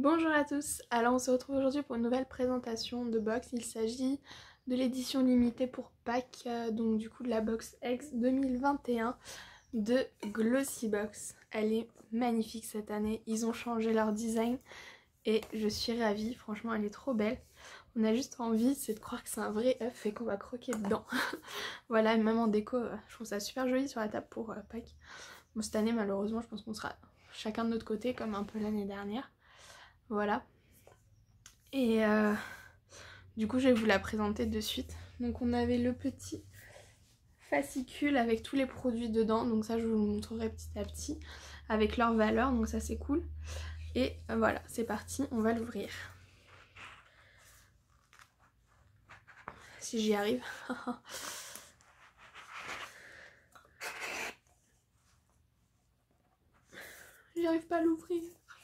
Bonjour à tous, alors on se retrouve aujourd'hui pour une nouvelle présentation de box. Il s'agit de l'édition limitée pour Pâques, donc du coup de la box X 2021 de Glossybox. Elle est magnifique cette année, ils ont changé leur design et je suis ravie, franchement elle est trop belle. On a juste envie, c'est de croire que c'est un vrai œuf et qu'on va croquer dedans. Voilà, même en déco, je trouve ça super joli sur la table pour Pâques. Bon, cette année malheureusement je pense qu'on sera chacun de notre côté comme un peu l'année dernière. Voilà. Et du coup je vais vous la présenter de suite. Donc on avait le petit fascicule avec tous les produits dedans. Donc ça je vous le montrerai petit à petit avec leur valeur. Donc ça c'est cool. Et voilà, c'est parti, on va l'ouvrir. Si j'y arrive. J'arrive pas à l'ouvrir.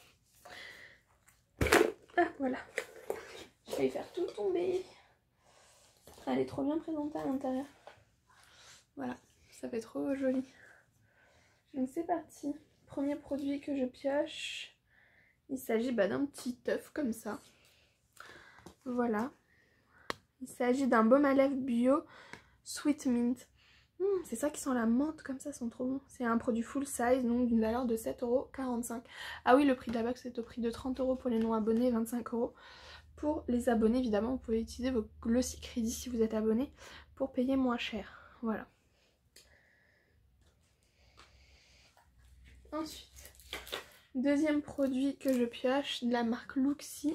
Ah voilà. Je vais faire tout tomber. Elle est trop bien présentée à l'intérieur. Voilà, ça fait trop joli. Donc c'est parti. Premier produit que je pioche. Il s'agit d'un petit œuf comme ça. Voilà. Il s'agit d'un baume à lèvres bio Sweet Mint. C'est ça qui sent la menthe comme ça, sont trop bons. C'est un produit full size, donc d'une valeur de 7,45 €. Ah oui, le prix de la box est au prix de 30 € pour les non-abonnés et 25 € pour les abonnés. Évidemment, vous pouvez utiliser vos Glossy Crédits si vous êtes abonné pour payer moins cher. Voilà. Ensuite, deuxième produit que je pioche de la marque Luxi.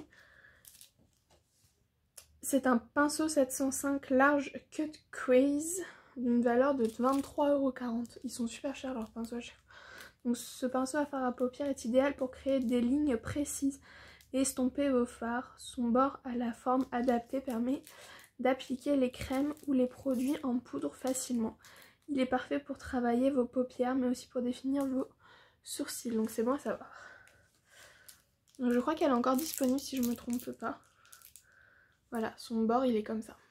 C'est un pinceau 705 large cut crease d'une valeur de 23,40 €. Ils sont super chers leurs pinceaux. Donc ce pinceau à fard à paupières est idéal pour créer des lignes précises et estomper vos fards. Son bord à la forme adaptée permet d'appliquer les crèmes ou les produits en poudre facilement. Il est parfait pour travailler vos paupières mais aussi pour définir vos sourcils. Donc c'est bon à savoir. Donc je crois qu'elle est encore disponible si je ne me trompe pas. Voilà, son bord il est comme ça.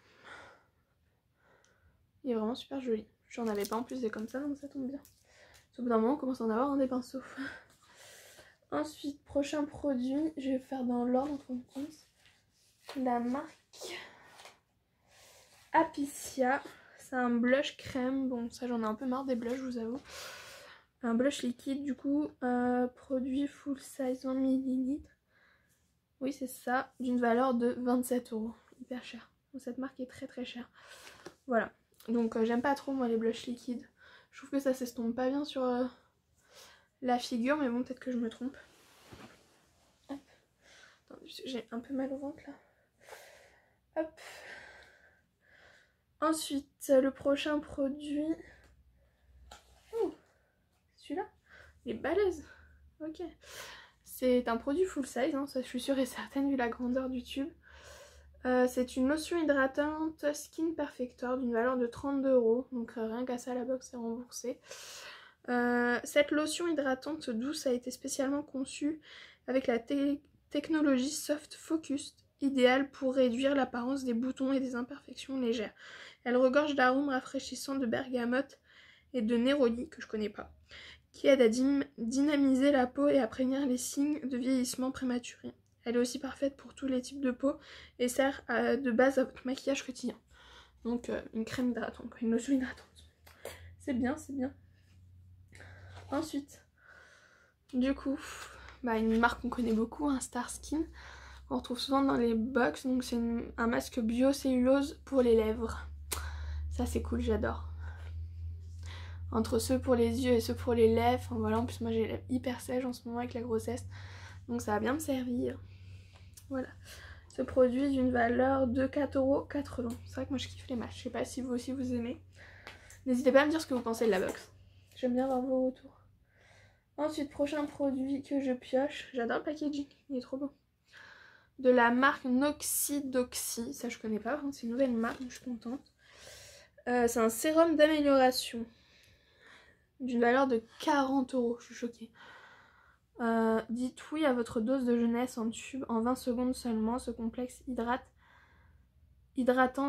Il est vraiment super joli. J'en avais pas en plus des comme ça, donc ça tombe bien. Au bout d'un moment on commence à en avoir des pinceaux. Ensuite, prochain produit, je vais faire dans l'ordre en fin de compte. La marque Apicia. C'est un blush crème. Bon, ça j'en ai un peu marre des blushs, je vous avoue. Un blush liquide du coup. Produit full size 20 ml. Oui, c'est ça. D'une valeur de 27 €. Hyper cher. Donc, cette marque est très très chère. Voilà. Donc j'aime pas trop moi les blushs liquides. Je trouve que ça s'estompe pas bien sur la figure, mais bon peut-être que je me trompe. Hop. Attendez, j'ai un peu mal au ventre là. Hop. Ensuite, le prochain produit. Oh, celui-là, il est balèze. Ok. C'est un produit full size, hein, ça je suis sûre et certaine vu la grandeur du tube. C'est une lotion hydratante Skin Perfector d'une valeur de 32 €. Donc rien qu'à ça, la box est remboursée. Cette lotion hydratante douce a été spécialement conçue avec la technologie Soft Focus, idéale pour réduire l'apparence des boutons et des imperfections légères. Elle regorge d'arômes rafraîchissants de bergamote et de néroli, que je connais pas, qui aident à dynamiser la peau et à prévenir les signes de vieillissement prématuré. Elle est aussi parfaite pour tous les types de peau et sert de base à votre maquillage quotidien. Donc une crème hydratante, une lotion hydratante. C'est bien, c'est bien. Ensuite, du coup, une marque qu'on connaît beaucoup, un Star Skin, qu'on retrouve souvent dans les box. Donc c'est un masque bio-cellulose pour les lèvres. Ça c'est cool, j'adore. Entre ceux pour les yeux et ceux pour les lèvres. Enfin, voilà, en plus moi j'ai les lèvres hyper sèches en ce moment avec la grossesse. Donc ça va bien me servir. Voilà. Ce produit d'une valeur de 4,80 €. C'est vrai que moi je kiffe les masques. Je sais pas si vous aussi vous aimez. N'hésitez pas à me dire ce que vous pensez de la box. J'aime bien voir vos retours. Ensuite, prochain produit que je pioche. J'adore le packaging, il est trop beau. De la marque Noxidoxy. Ça je connais pas, c'est une nouvelle marque, donc je suis contente. C'est un sérum d'amélioration d'une valeur de 40 €. Je suis choquée. Dites oui à votre dose de jeunesse en tube en 20 secondes seulement. Ce complexe hydratant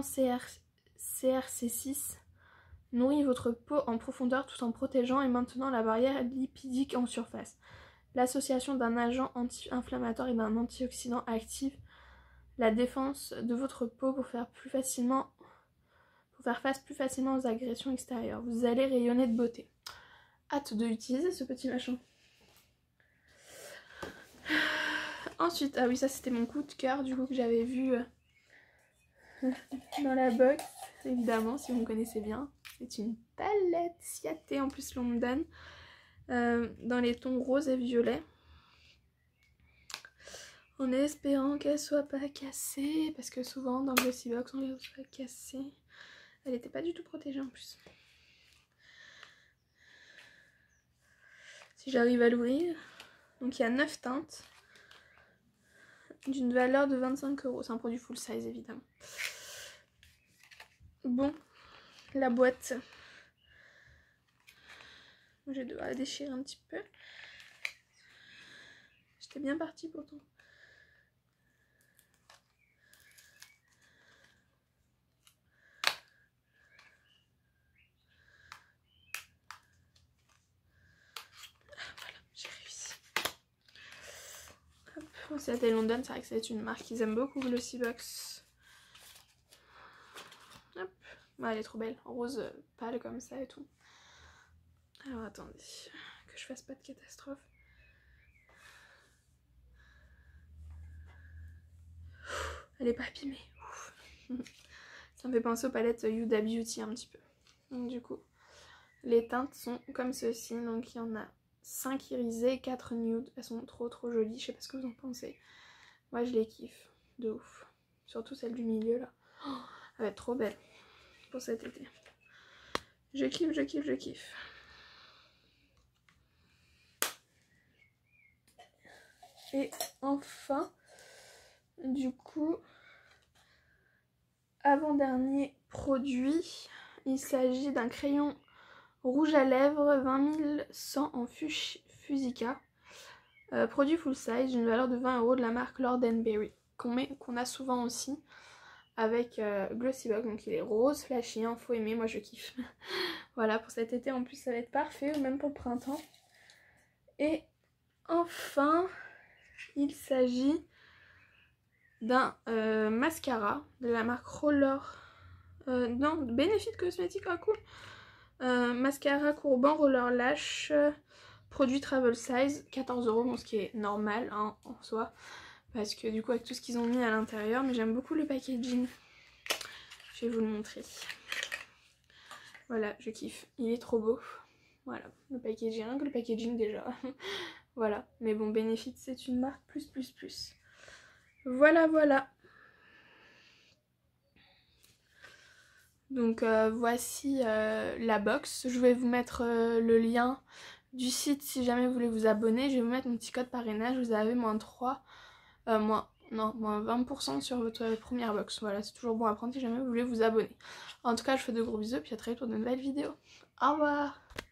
CRC6 nourrit votre peau en profondeur tout en protégeant et maintenant la barrière lipidique en surface, l'association d'un agent anti-inflammatoire et d'un antioxydant active la défense de votre peau pour faire face plus facilement aux agressions extérieures. Vous allez rayonner de beauté. Hâte de utiliser ce petit machin. Ensuite, ah oui, ça c'était mon coup de cœur du coup que j'avais vu dans la box, évidemment, si vous me connaissez bien. C'est une palette Ciaté en plus London, dans les tons rose et violet. En espérant qu'elle soit pas cassée, parce que souvent dans Glossybox on les reçoit cassées. Elle n'était pas du tout protégée en plus. Si j'arrive à l'ouvrir, donc il y a 9 teintes d'une valeur de 25 €. C'est un produit full size évidemment. Bon, la boîte. Je vais devoir la déchirer un petit peu. J'étais bien partie pourtant. C'était London, c'est vrai que c'est une marque qu'ils aiment beaucoup, Glossybox. Hop, ouais, elle est trop belle, en rose pâle comme ça et tout. Alors attendez, que je fasse pas de catastrophe. Elle est pas abîmée. Ça me fait penser aux palettes Huda Beauty un petit peu. Donc du coup, les teintes sont comme ceci, donc il y en a 5 irisées et 4 nude. Elles sont trop jolies, je sais pas ce que vous en pensez. Moi je les kiffe, de ouf. Surtout celle du milieu là. Oh, elle va être trop belle pour cet été. Je kiffe, je kiffe, je kiffe. Et enfin, du coup, avant-dernier produit, il s'agit d'un crayon rouge à lèvres 20100 en Fusica. Produit full size d'une valeur de 20 € de la marque Lord & Berry, qu'on a souvent aussi avec Glossybox. Donc il est rose, flashy, faut aimer, moi je kiffe. Voilà, pour cet été en plus ça va être parfait, ou même pour le printemps. Et enfin, il s'agit d'un mascara de la marque Roller, non, Benefit Cosmetics, ah cool. Mascara courbant Roller Lash, produit travel size, 14 €, bon, ce qui est normal hein, en soi, parce que du coup avec tout ce qu'ils ont mis à l'intérieur, mais j'aime beaucoup le packaging. Je vais vous le montrer. Voilà, je kiffe, il est trop beau. Voilà, le packaging, rien que le packaging déjà. Voilà, mais bon, Benefit c'est une marque plus. Voilà, voilà. Donc voici la box. Je vais vous mettre le lien du site si jamais vous voulez vous abonner. Je vais vous mettre mon petit code parrainage. Vous avez moins 20% sur votre première box. Voilà, c'est toujours bon à prendre si jamais vous voulez vous abonner. En tout cas, je fais de gros bisous. Puis à très vite pour de nouvelles vidéos. Au revoir.